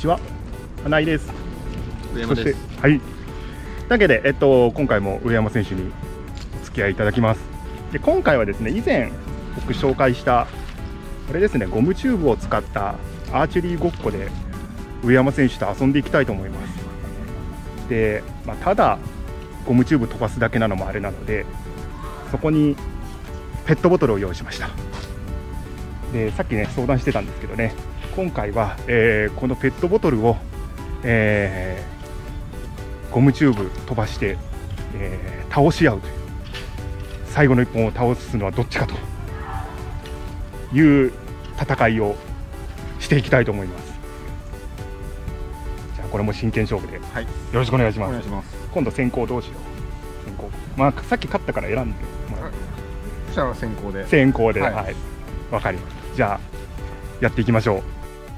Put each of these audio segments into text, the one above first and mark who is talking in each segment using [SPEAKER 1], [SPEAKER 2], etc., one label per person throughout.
[SPEAKER 1] ちは、花井です。
[SPEAKER 2] 上山です。
[SPEAKER 1] はい。というわけで、今回も上山選手にお付き合いいただきます。で、今回はですね、以前僕紹介したこれですね、ゴムチューブを使ったアーチェリーごっこで上山選手と遊んでいきたいと思います。で、ただゴムチューブ飛ばすだけなのもあれなので、そこにペットボトルを用意しました。で、さっきね相談してたんですけどね、今回は、このペットボトルを、ゴムチューブ飛ばして、倒し合うという、最後の1本を倒すのはどっちかという戦いをしていきたいと思います。じゃあこれも真剣勝負で、はい、よろしくお願いします。お願いします。今度先行同士の先行、さっき勝ったから選んでもらう。
[SPEAKER 2] じゃあ先行で。
[SPEAKER 1] 先行で、はい、わかります。じゃあやっていきましょう。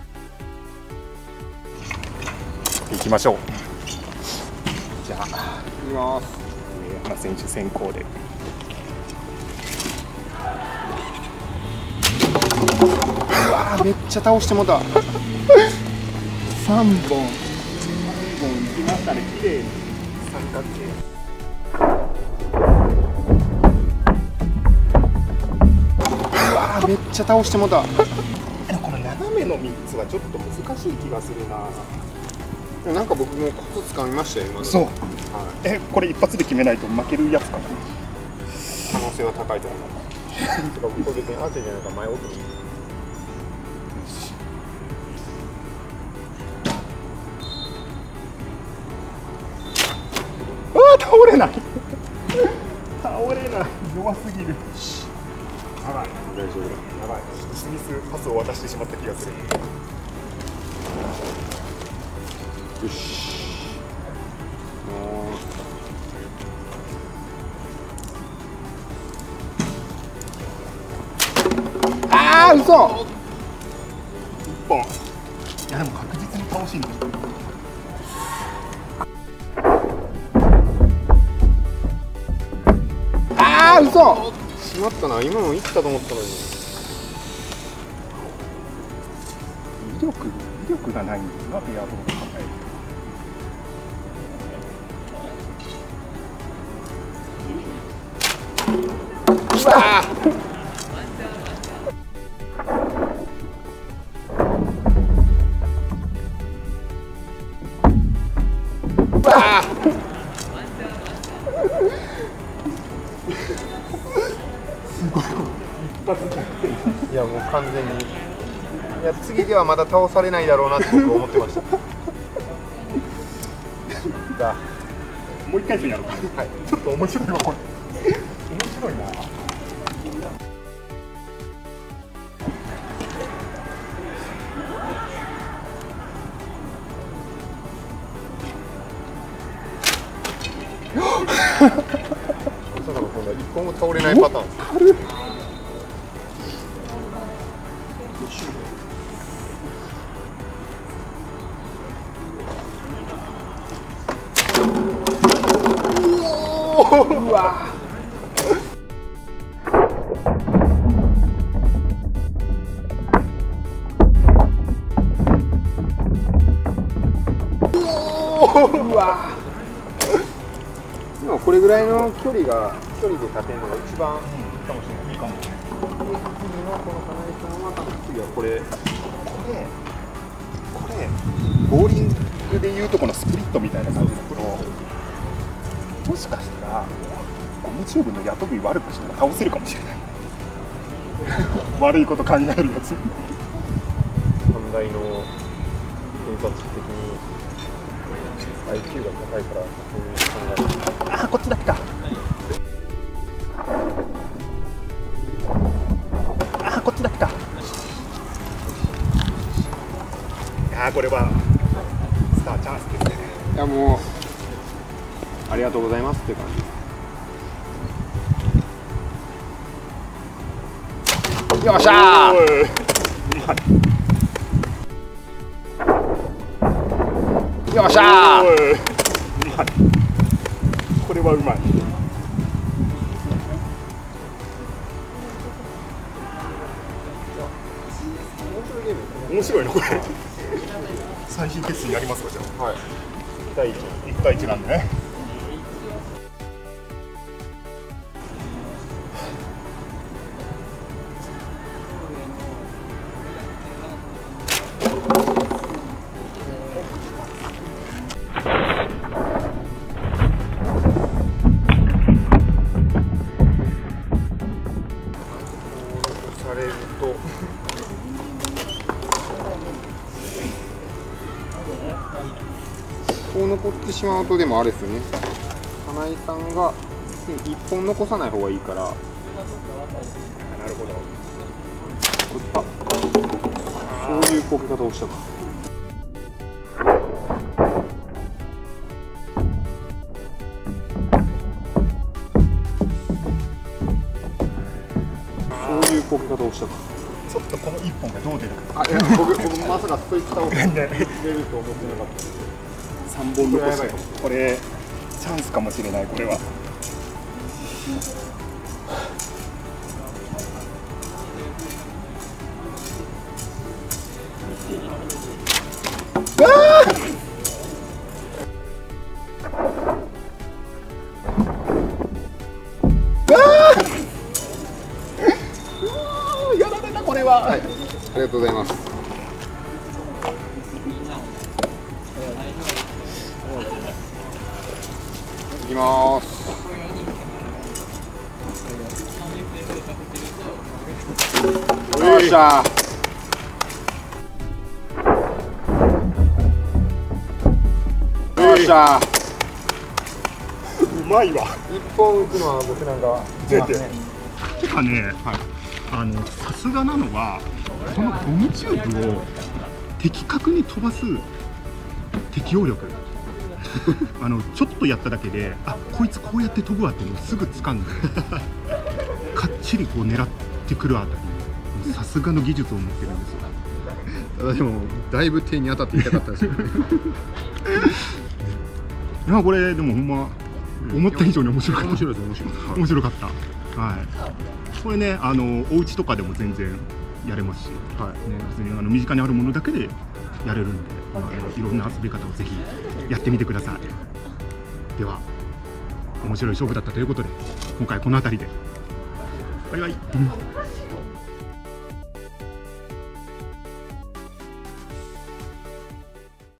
[SPEAKER 1] いきましょう。じゃあいきます。上山選手先行で。
[SPEAKER 2] うわー、めっちゃ倒してもた。3本い
[SPEAKER 1] きましたね。綺麗に三角形。
[SPEAKER 2] うわー、めっちゃ倒してもた。
[SPEAKER 1] この斜めの3つはちょっと難しい気がするな。
[SPEAKER 2] なんか僕もコツ掴みましたよ今の。
[SPEAKER 1] そう、
[SPEAKER 2] はい、
[SPEAKER 1] これ一発で決めないと負けるやつかな。
[SPEAKER 2] 可能性は高いと思います。てか僕別にアーチェリーじゃないから前奥に。
[SPEAKER 1] 倒れない倒れない、弱すぎる。やばい、大丈夫だ。やばい、スミスパスを渡してしまった気がする。よし、
[SPEAKER 2] あー、嘘。
[SPEAKER 1] 1本。いやでも確実に倒しいんだ。
[SPEAKER 2] あー、嘘。しまったな、今のいったと思ったのに。
[SPEAKER 1] 威力がないんだよな、ペアボール考えると。うわすごい、一発逆転。
[SPEAKER 2] いやもう完全に、いや次ではまだ倒されないだろうなって僕思ってました。
[SPEAKER 1] じゃあもう一回戦やろうか。はい、ちょっと面白いわこれ。面白いな。
[SPEAKER 2] まさかのこんな一本も倒れないパターン。
[SPEAKER 1] うわうわ
[SPEAKER 2] でもこれぐらいの距離で立てるのが一番いいかもしれない。いいかも。次のこの金井さんは次はこれ
[SPEAKER 1] ボーリングでいうとこのスプリットみたいな感じだけど、もしかしたらゴムチューブの雇び悪くしたら倒せるかもしれない。悪いこと考えるやつ。
[SPEAKER 2] 反対の偏差値的に IQ が高いからそういう考え。
[SPEAKER 1] あ、こっちだった。あ、こっちだった。これはスターチャンスですね。
[SPEAKER 2] いやもうありがとうございますっていう感じ。よっしゃー。よっしゃー。
[SPEAKER 1] これはうまい。面白いのこれ。 最終決戦やりますか、じゃあ。
[SPEAKER 2] はい。
[SPEAKER 1] 1対1なんでね。
[SPEAKER 2] されると。こう残ってしまうと、でもあれですよね、金井さんが1本残さない方がいいから。なるほど。あ、そういうこけ方をしたか。そういうこけ方をしたか。
[SPEAKER 1] ちょっとこの1本がどう出るか。
[SPEAKER 2] あ、いや、僕まさかそういった音が出ると思ってなかったので。3本残して
[SPEAKER 1] これチャンスかもしれない、これは。やられた、これは。
[SPEAKER 2] はい、ありがとうございます。いきます。よっしゃ。よっしゃ。
[SPEAKER 1] うまいわ。
[SPEAKER 2] 一本打つのは僕なんか
[SPEAKER 1] 出て。てかね、さすがなのはこのゴムチューブを的確に飛ばす適応力。ちょっとやっただけで、あ、こいつこうやって飛ぶわってもうすぐ掴んでかっちりこう狙ってくるあたり、さすがの技術を持ってるんですよ。
[SPEAKER 2] でもだいぶ手に当たって痛かったですよね。
[SPEAKER 1] いや、これでもほんま思った以上に面白かった。
[SPEAKER 2] 面白いです。
[SPEAKER 1] 面白かった。はい。これね、お家とかでも全然やれますし、
[SPEAKER 2] はい
[SPEAKER 1] ね、別に身近にあるものだけでやれるんで、いろんな遊び方をぜひやってみてください。では、面白い勝負だったということで、今回この辺りで。バイバイ。